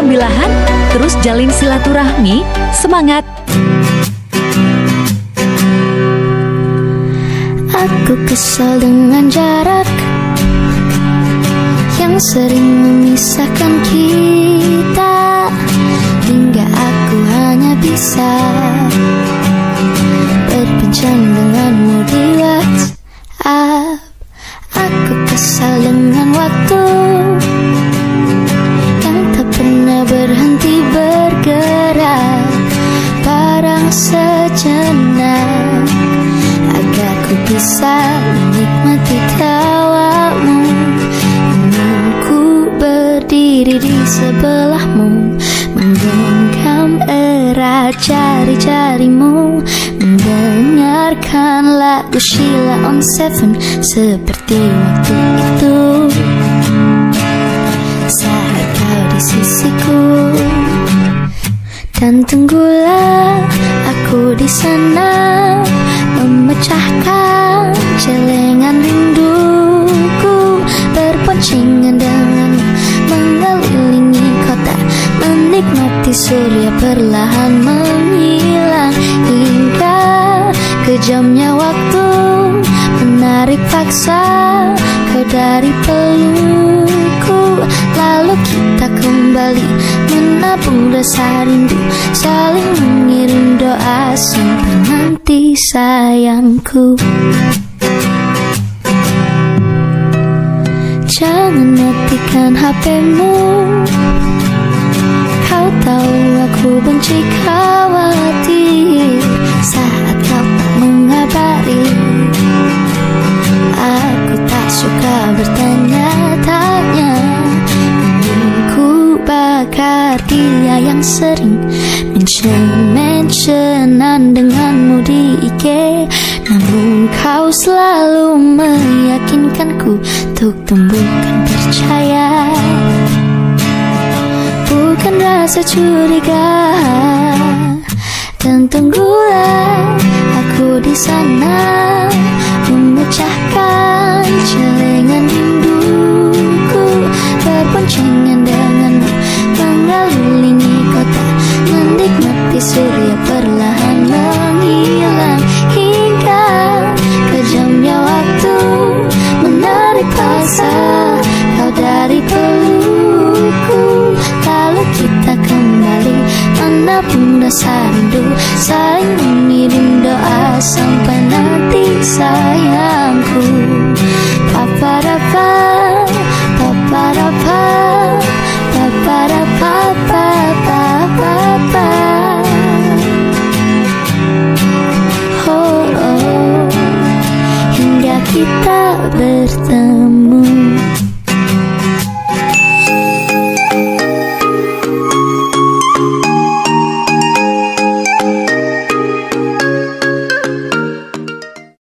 sambilahan, terus jalin silaturahmi. Semangat! Aku kesal dengan jarak yang sering memisahkan kita, hingga aku hanya bisa berbincang denganmu di WhatsApp. Aku kesal dengan waktu yang tak pernah berhenti bergerak. Barang sejenak agar ku bisa menikmati tawamu. Ingin ku berdiri di sebelahmu, menggenggam erat jari-jarimu, mendengarkan lagu Sheila on 7 seperti waktu itu saat kau di sisiku. Dan tunggulah aku di sana, memecahkan celengan rinduku, berponcengan denganmu, mengelilingi kota, menikmati surya perlahan menghilang, hingga kejamnya waktu menarik paksa kau dari pelukku. Lalu kita kembali menabung rasa rindu, saling mengirim doa sampai nanti sayangku. Jangan matikan HP-mu, kau tahu aku benci khawatir saat kau tak mengabari. Aku tak suka bertanya-tanya, ingin ku bakar dia yang sering mention-mentionan denganmu di IG. Namun kau selalu meyakinkanku untuk tumbuhkan percaya, bukan rasa curiga. Dan tunggulah aku di sana, memecahkan celengan rinduku, berponcengan denganmu, mengelilingi kota, menikmati surya perlahan menghilang, hingga kejamnya waktu menarik paksa kau dari pelukku. Lalu kita kembali menabung rasa rindu, saling mengirim doa sampai nanti sayangku.